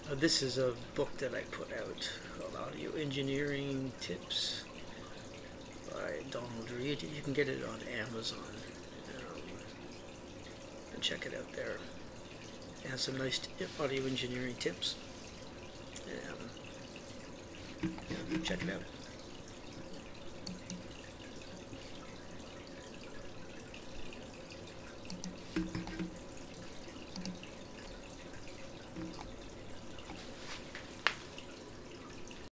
This is a book that I put out called Audio Engineering Tips by Donald Reed. You can get it on Amazon and check it out there. It has some nice audio engineering tips. Check it out.